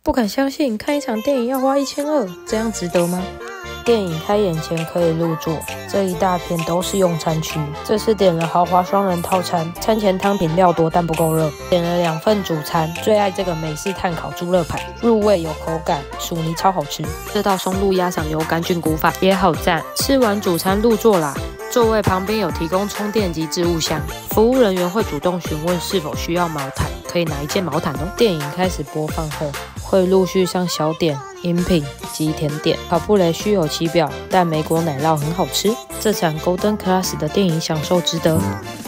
不敢相信，看一场电影要花1200，这样值得吗？电影开演前可以入座，这一大片都是用餐区。这次点了豪华双人套餐，餐前汤品料多但不够热，点了2份主餐，最爱这个美式炭烤猪肋排，入味有口感，薯泥超好吃。这道松露鸭掌油干菌骨法也好赞。吃完主餐入座啦，座位旁边有提供充电及置物箱，服务人员会主动询问是否需要毛毯，可以拿一件毛毯哦。电影开始播放后，会陆续上小点、饮品及甜点。卡布雷虚有其表，但莓果奶酪很好吃。这场 Golden Class 的电影享受值得。